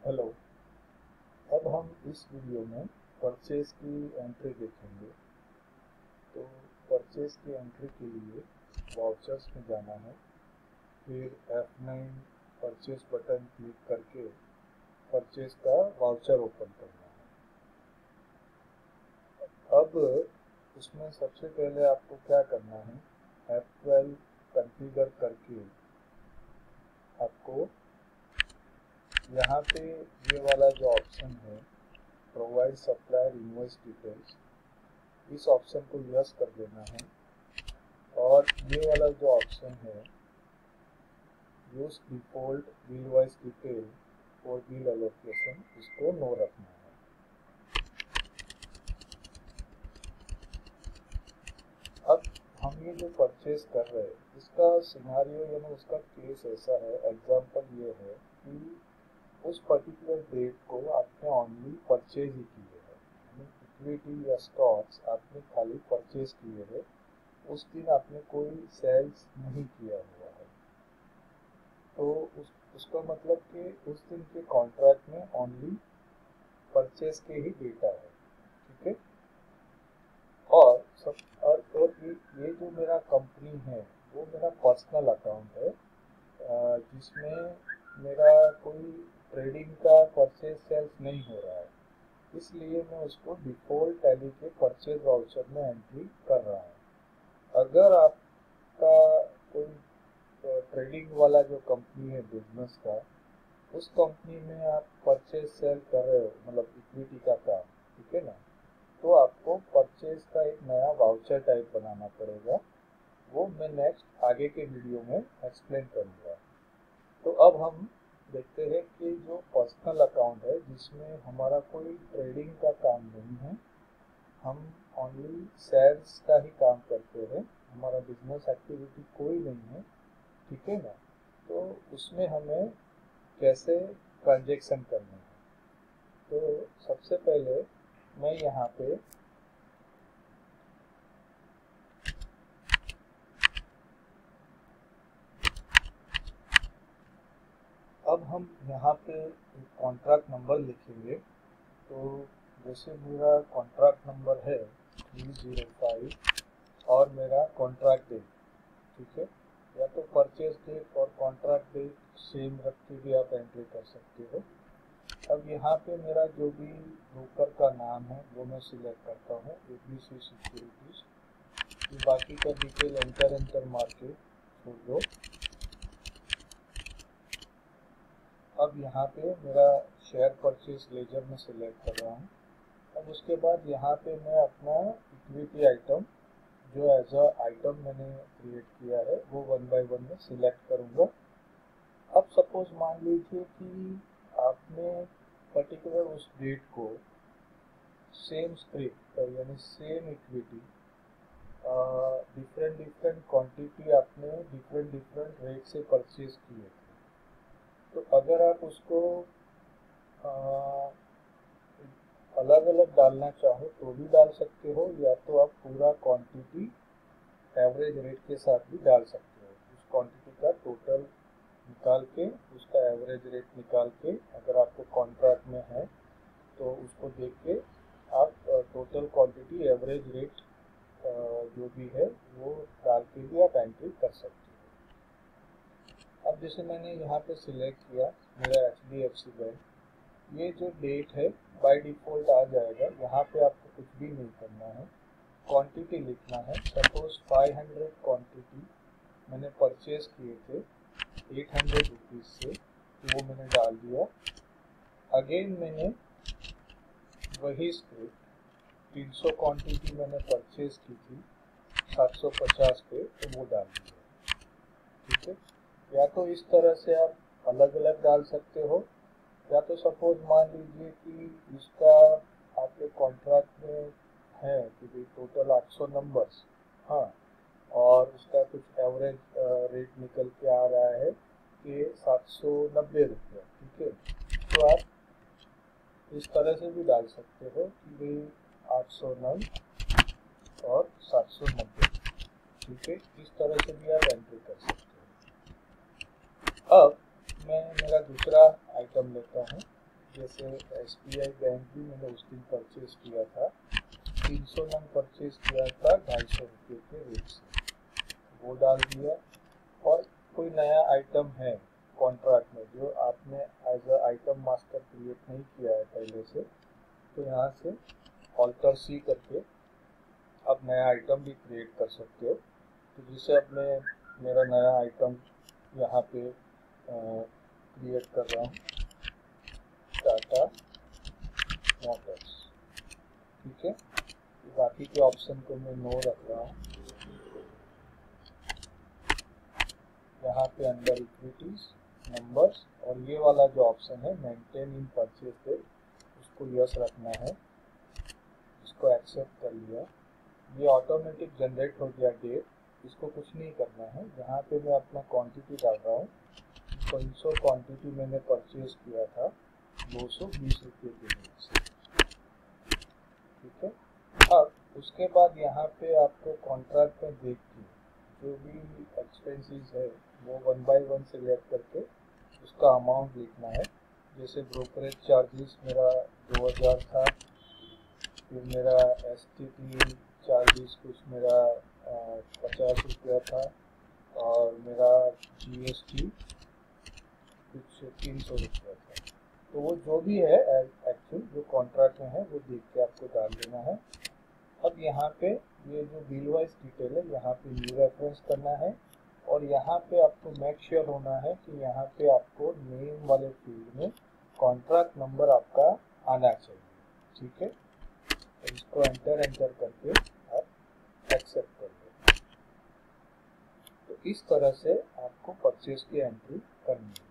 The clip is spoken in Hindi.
हेलो। अब हम इस वीडियो में परचेज की एंट्री देखेंगे। तो परचेज की एंट्री के लिए वाउचर्स में जाना है, फिर F9 परचेज बटन क्लिक करके परचेज का वाउचर ओपन करना है। अब इसमें सबसे पहले आपको क्या करना है, F12 कॉन्फ़िगर करके आपको यहाँ पे ये वाला जो ऑप्शन है प्रोवाइड सप्लायर इनवॉइस डिटेल्स, इस ऑप्शन को यस कर देना है। और ये वाला जो ऑप्शन है use default bill wise detail for bill allocation, इसको नो रखना है। अब हम ये जो परचेज कर रहे हैं इसका सिनेरियो यानी उसका केस ऐसा है, एग्जांपल ये है कि उस पर्टिकुलर डेट को आपने ओनली परचेज ही किए है, इक्विटी या स्टॉक्स आपने खाली परचेज किए हैं, उस दिन आपने कोई सेल्स नहीं किया हुआ है। तो उसका मतलब कि उस दिन के कॉन्ट्रैक्ट में ओनली परचेज के ही डेटा है, ठीक है। और ये जो मेरा कंपनी है वो मेरा पर्सनल अकाउंट है, जिसमें मेरा कोई ट्रेडिंग का परचेज सेल्स नहीं हो रहा है, इसलिए मैं उसको डिफॉल्ट टैली के परचेज वाउचर में एंट्री कर रहा हूँ। अगर आपका कोई ट्रेडिंग वाला जो कंपनी है बिजनेस का, उस कंपनी में आप परचेज सेल कर रहे हो, मतलब इक्विटी का काम, ठीक है ना, तो आपको परचेज का एक नया वाउचर टाइप बनाना पड़ेगा। वो मैं नेक्स्ट आगे के वीडियो में एक्सप्लेन करूँगा। तो अब हम देखते हैं कि जो पर्सनल अकाउंट है जिसमें हमारा कोई ट्रेडिंग का काम नहीं है, हम ओनली सेल्स का ही काम करते हैं, हमारा बिजनेस एक्टिविटी कोई नहीं है, ठीक है ना। तो उसमें हमें कैसे ट्रांजैक्शन करना है, तो सबसे पहले मैं यहाँ पे अब हम यहाँ पे कॉन्ट्रैक्ट नंबर लिखेंगे। तो जैसे मेरा कॉन्ट्रैक्ट नंबर है 305 और मेरा कॉन्ट्रैक्ट डेट, ठीक है, या तो परचेज डेट और कॉन्ट्रैक्ट डेट सेम रख के भी आप एंट्री कर सकते हो। अब यहाँ पे मेरा जो भी ब्रोकर का नाम है वो मैं सिलेक्ट करता हूँ, ABC सिक्योरिटीज। बाकी का डिटेल एंटर मार के छोड़ दो। अब यहाँ पे मेरा शेयर परचेज लेजर में सिलेक्ट कर रहा हूँ। अब उसके बाद यहाँ पे मैं अपना इक्विटी आइटम जो एज अ आइटम मैंने क्रिएट किया है वो 1 बाय 1 में सिलेक्ट करूँगा। अब सपोज मान लीजिए कि आपने पर्टिकुलर उस डेट को सेम स्क्रिप्ट यानी सेम इक्विटी डिफरेंट क्वांटिटी आपने डिफरेंट रेट से परचेज किए थे। तो अगर आप उसको अलग अलग डालना चाहो तो भी डाल सकते हो, या तो आप पूरा क्वांटिटी एवरेज रेट के साथ भी डाल सकते हो। उस क्वांटिटी का टोटल निकाल के उसका एवरेज रेट निकाल के, अगर आपको कॉन्ट्रैक्ट में है तो उसको देख के आप टोटल क्वांटिटी एवरेज रेट जो भी है वो डाल के भी आप एंट्री कर सकते हो। अब जैसे मैंने यहाँ पे सिलेक्ट किया मेरा HDFC बैंक, ये जो डेट है बाय डिफ़ॉल्ट आ जाएगा। यहाँ पे आपको कुछ भी नहीं करना है, क्वांटिटी लिखना है। सपोज 500 क्वांटिटी मैंने परचेज किए थे 800 रुपीज़ से, तो वो मैंने डाल दिया। अगेन मैंने वही स्क्रिप्ट 300 क्वांटिटी मैंने परचेज की थी 750 पे, तो वो डाल दिया, ठीक है। या तो इस तरह से आप अलग अलग डाल सकते हो, या तो सपोज मान लीजिए कि इसका आपके कॉन्ट्रैक्ट में है कि भाई टोटल 800 नंबर्स, हाँ, और उसका कुछ एवरेज रेट निकल के आ रहा है कि 790 रुपये, ठीक है। तो आप इस तरह से भी डाल सकते हो कि भाई 800 नंग और 790, ठीक है। इस तरह से भी आप एंट्री कर सकते हो। अब मैं मेरा दूसरा आइटम लेता हूँ, जैसे SBI बैंक भी मैंने उस दिन परचेज किया था, 300 नंग परचेज किया था 250 रुपये के रेट से, वो डाल दिया। और कोई नया आइटम है कॉन्ट्रैक्ट में जो आपने as a item master create नहीं किया है पहले से, तो यहाँ से ऑल्टर C करके आप नया आइटम भी क्रिएट कर सकते हो। तो जिसे अब मैं मेरा नया आइटम यहाँ पे क्रिएट कर रहा हूँ, टाटा मोटर्स, ठीक है। बाकी के ऑप्शन को मैं नो रख रहा हूँ। यहाँ पे अंडर इक्विटीज नंबर्स, और ये वाला जो ऑप्शन है मेंटेन इन परचेज डेट, उसको यस रखना है। इसको एक्सेप्ट कर लिया। ये ऑटोमेटिक जनरेट हो गया डेट, इसको कुछ नहीं करना है। यहाँ पे मैं अपना क्वांटिटी डाल रहा हूँ, 500 क्वांटिटी मैंने परचेज किया था 220 रुपये के रेट से, ठीक है। अब उसके बाद यहाँ पे आपको कॉन्ट्रैक्ट में देख के जो भी एक्सपेंसेस है वो 1 बाय 1 सिलेक्ट करके उसका अमाउंट लिखना है। जैसे ब्रोकरेज चार्जेस मेरा 2000 था, फिर मेरा STT चार्जेस कुछ मेरा 50 रुपया था, और मेरा GST कुछ 300 रुपया था। तो वो जो भी है एक्चुअल जो कॉन्ट्रैक्ट में है वो देख के आपको डाल देना है। अब यहाँ पे ये जो बिल वाइज डिटेल है यहाँ पे न्यू रेफरेंस करना है, और यहाँ पे आपको मेक श्योर होना है कि यहाँ पे आपको नेम वाले फील्ड में कॉन्ट्रैक्ट नंबर आपका आना चाहिए, ठीक है। इसको एंटर करके आप एक्सेप्ट कर दो। तो इस तरह से आपको परचेज की एंट्री करनी है।